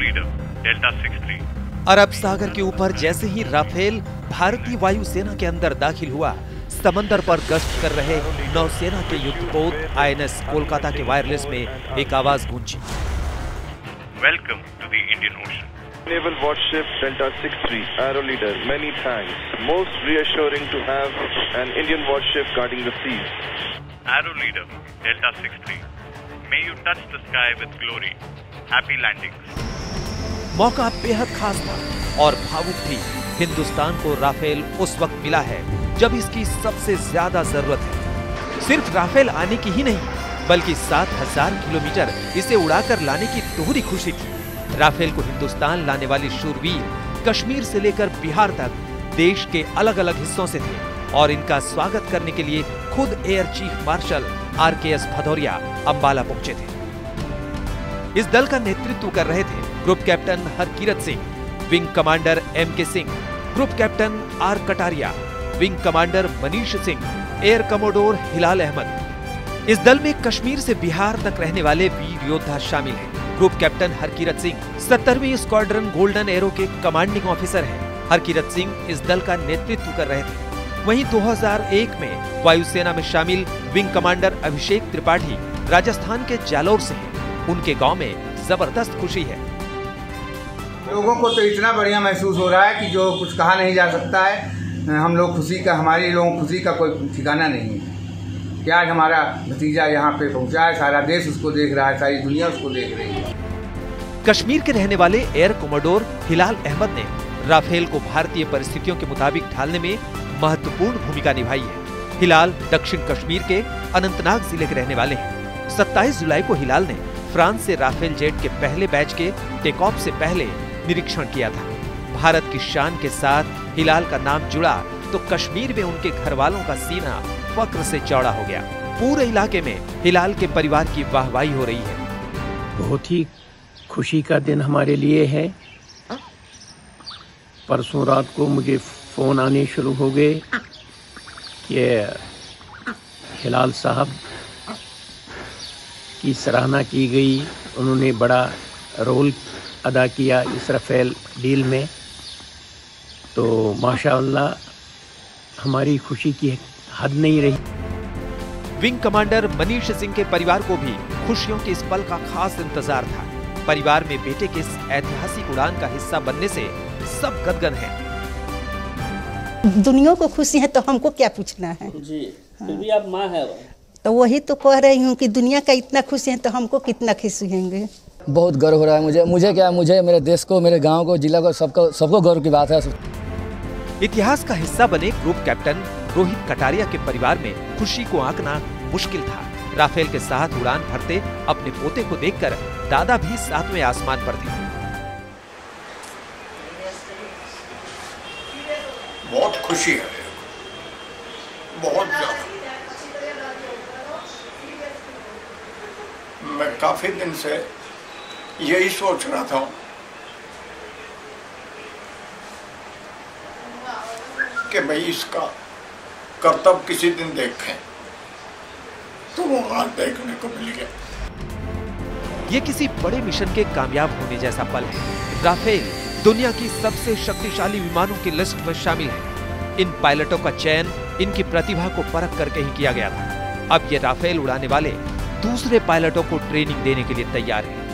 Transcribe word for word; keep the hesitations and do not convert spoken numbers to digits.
Leader delta six three. Arab Sagar के ऊपर जैसे ही राफेल भारतीय वायुसेना के अंदर दाखिल हुआ, समंदर पर गश्त कर रहे नौसेना के युद्धपोत आईएनएस कोलकाता के वायरलेस में एक आवाज गूंजी। Welcome to the Indian Ocean. Naval warship Delta six three, Arrow leader, many thanks. Most reassuring to have an Indian warship guarding the seas. Arrow leader Delta six three, may you touch the sky with glory. Happy landings. मौका बेहद खास था और भावुक भी। हिंदुस्तान को Rafale उस वक्त मिला है जब इसकी सबसे ज्यादा जरूरत है। सिर्फ राफेल आने की ही नहीं, बल्कि सात हजार किलोमीटर इसे उड़ाकर लाने की दोहरी खुशी थी। राफेल को हिंदुस्तान लाने वाले शूरवीर कश्मीर से लेकर बिहार तक देश के अलग अलग हिस्सों से थे और इनका स्वागत करने के लिए खुद air chief marshal R K S Bhadauria Ambala पहुंचे थे। इस दल का नेतृत्व कर रहे थे group captain Harkirat Singh, wing commander M K Singh, group captain R Kataria, wing commander Manish Singh, air commodore Hilal Ahmad. इस दल में कश्मीर से बिहार तक रहने वाले वीर योद्धा शामिल हैं। ग्रुप कैप्टन हरकीरत सिंह सत्तरवीं स्क्वाड्रन गोल्डन एरो के कमांडिंग ऑफिसर हैं। हरकीरत सिंह इस दल का नेतृत्व कर रहे थे। वहीं दो हज़ार एक में वायुसेना में शामिल विंग कमांडर अभिषेक त्रिपाठी राजस्थान के जालौर से हैं। उनके गांव में जबरदस्त खुशी है। लोगों को तो इतना बढ़िया महसूस हो रहा है कि जो कुछ कहा नहीं जा सकता है। हम लोग खुशी का, हमारे लोगों खुशी का कोई ठिकाना नहीं है कि आज हमारा भतीजा यहाँ पे पहुँचा है। सारा देश उसको देख रहा है, सारी दुनिया उसको देख रही है। कश्मीर के रहने वाले एयर कमोडोर हिलाल अहमद ने राफेल को भारतीय परिस्थितियों के मुताबिक ढालने में महत्वपूर्ण भूमिका निभाई है। हिलाल दक्षिण कश्मीर के अनंतनाग जिले के रहने वाले हैं। सत्ताईस जुलाई को हिलाल ने फ्रांस से राफेल जेट के पहले बैच के टेक ऑफ से पहले निरीक्षण किया था। भारत की शान के साथ हिलाल का नाम जुड़ा तो कश्मीर में उनके घर वालों का सीना फक्र से चौड़ा हो गया। पूरे इलाके में हिलाल के परिवार की वाहवाही हो रही है। बहुत ही खुशी का दिन हमारे लिए है। परसों रात को मुझे फोन आने शुरू हो गए कि हिलाल साहब की सराहना की गई, उन्होंने बड़ा रोल अदा किया इस राफेल डील में। तो माशाअल्लाह हमारी खुशी की हद नहीं रही। विंग कमांडर मनीष सिंह के परिवार को भी खुशियों के इस पल का खास इंतजार था। परिवार में बेटे के इस ऐतिहासिक उड़ान का हिस्सा बनने से सब गदगद हैं। दुनिया को खुशी है तो हमको क्या पूछना है जी। फिर भी आप माँ है, तो वही तो कह रही हूँ कि दुनिया का इतना खुशी है तो हमको कितना खुशी होंगे। बहुत गर्व हो रहा है मुझे मुझे क्या मुझे मेरे देश को, मेरे गांव को, जिला को, सबको सबको गर्व की बात है। इतिहास का हिस्सा बने ग्रुप कैप्टन रोहित कटारिया के परिवार में खुशी को आंकना मुश्किल था। राफेल के साथ उड़ान भरते अपने पोते को देखकर दादा भी सातवें आसमान पर थे। बहुत खुशी है, बहुत ज्यादा। मैं काफी दिन से यही सोच रहा था कि भाई इसका कर्तव्य किसी दिन देखें, तो वो आज देखने को मिल गया। ये किसी बड़े मिशन के कामयाब होने जैसा पल है। राफेल दुनिया की सबसे शक्तिशाली विमानों की लिस्ट में शामिल है। इन पायलटों का चयन इनकी प्रतिभा को परख करके ही किया गया था। अब ये राफेल उड़ाने वाले दूसरे पायलटों को ट्रेनिंग देने के लिए तैयार हैं।